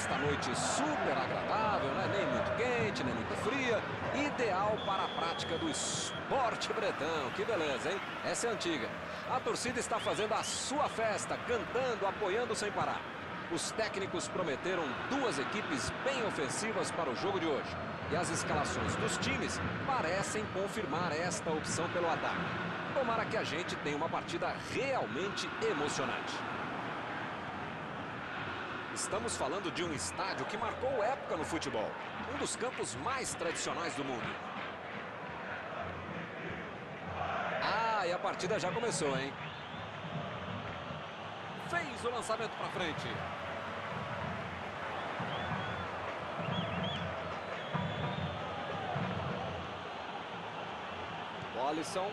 Esta noite super agradável, né? Nem muito quente, nem muito fria. Ideal para a prática do esporte bretão. Que beleza, hein? Essa é antiga. A torcida está fazendo a sua festa, cantando, apoiando sem parar. Os técnicos prometeram duas equipes bem ofensivas para o jogo de hoje. E as escalações dos times parecem confirmar esta opção pelo ataque. Tomara que a gente tenha uma partida realmente emocionante. Estamos falando de um estádio que marcou época no futebol. Um dos campos mais tradicionais do mundo. Ah, e a partida já começou, hein? Fez o lançamento para frente. Alisson.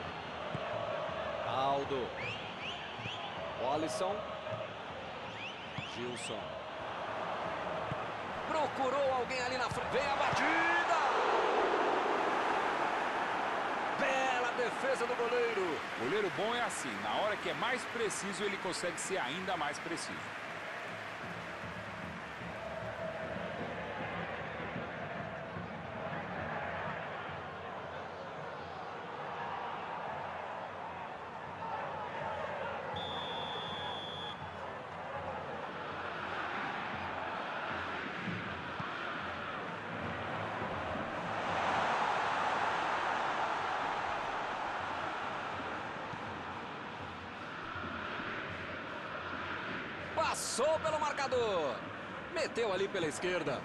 Aldo. Alisson. Gilson. Procurou alguém ali na frente. Vem a batida! Bela defesa do goleiro. Goleiro bom é assim. Na hora que é mais preciso, ele consegue ser ainda mais preciso. Passou pelo marcador. Meteu ali pela esquerda.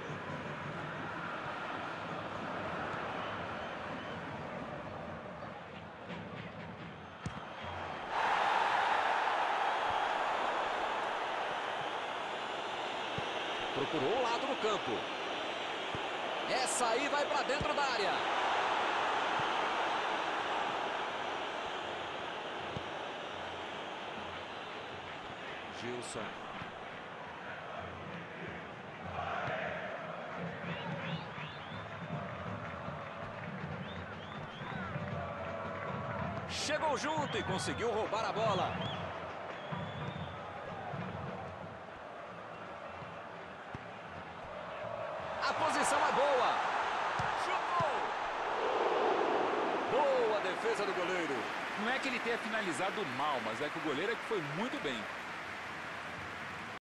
Procurou o lado do campo. Essa aí vai para dentro da área. Gilson. Chegou junto e conseguiu roubar a bola. A posição é boa. Chutou! Boa defesa do goleiro. Não é que ele tenha finalizado mal, mas é que o goleiro é que foi muito bem.